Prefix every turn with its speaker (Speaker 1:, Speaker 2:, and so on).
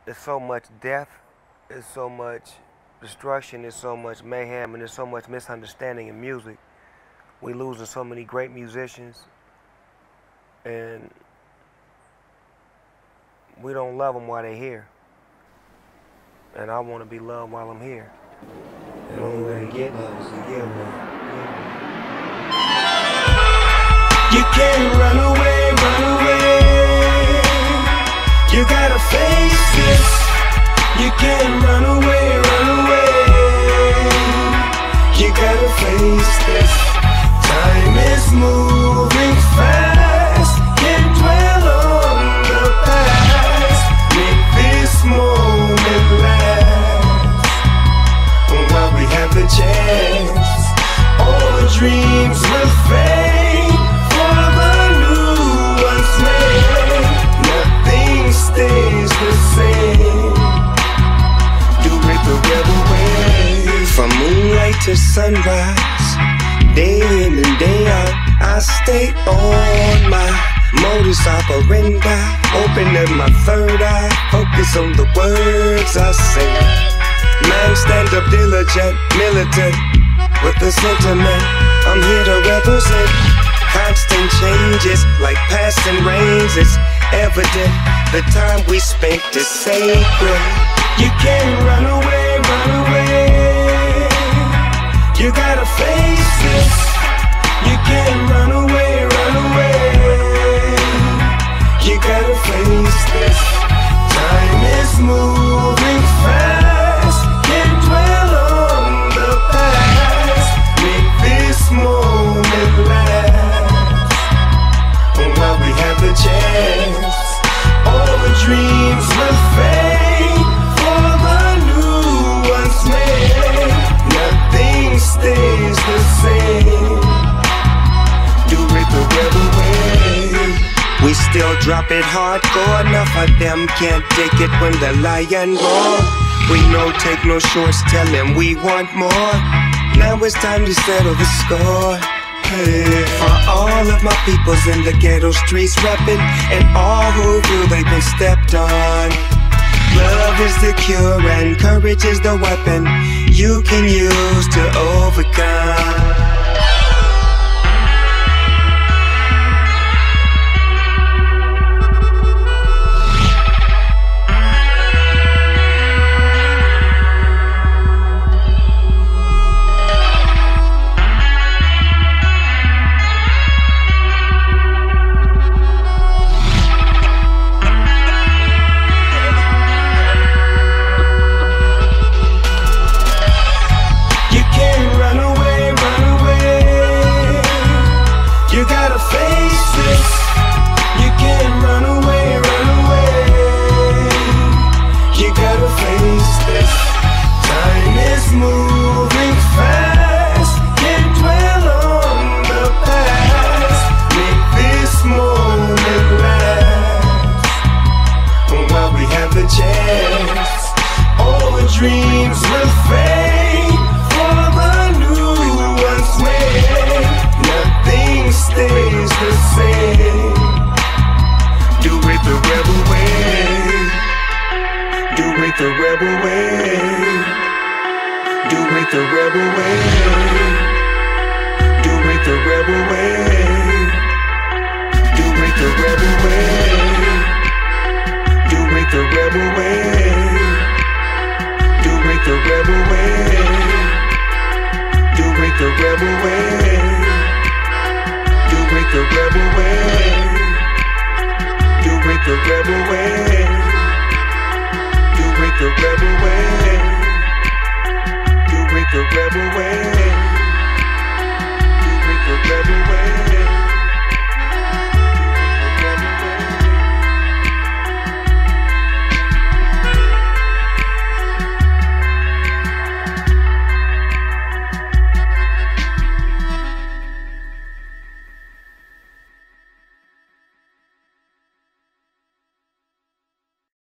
Speaker 1: there's so much death, there's so much destruction, there's so much mayhem, and there's so much misunderstanding in music. We losing so many great musicians, and we don't love them while they're here. And I want to be loved while I'm here. The only way to get love is to give love.
Speaker 2: You can't run away, run away. You gotta face this. You can't run away, run away. You gotta face this. Time is moving fast. Can't dwell on the past. Make this moment last while we have the chance. All dreams will fade for the new ones made. Nothing stays the same. Do it the rebel way. From moonlight to sunrise, day in and day out, I stay on my modus operandi. Opening my third eye, focus on the words I say. Man, stand up diligent, militant, with the sentiment I'm here to represent. Constant changes like passing rains. It's evident the time we spent is sacred. You can't run away, run away. You gotta face this. You can't run away, run away. You gotta face this. Time is moving fast. Can't dwell on the past. Make this moment last while we have the chance. All the dreams will fade for the new ones made. Nothing stays the same. Do it the rebel way. We still drop it hardcore. Enough of them can't take it when the lion roar. We no take no shorts, tell them we want more. Now it's time to settle the score. Hey, for all of my peoples in the ghetto streets reppin', and all who feel they've been stepped on. Love is the cure and courage is the weapon you can use to overcome. Dreams will fade for the new ones made. Nothing stays the same. Do it the rebel way. Do it the rebel way. Do it the rebel way. Do it the rebel way. Do it the rebel way. Do it the rebel way.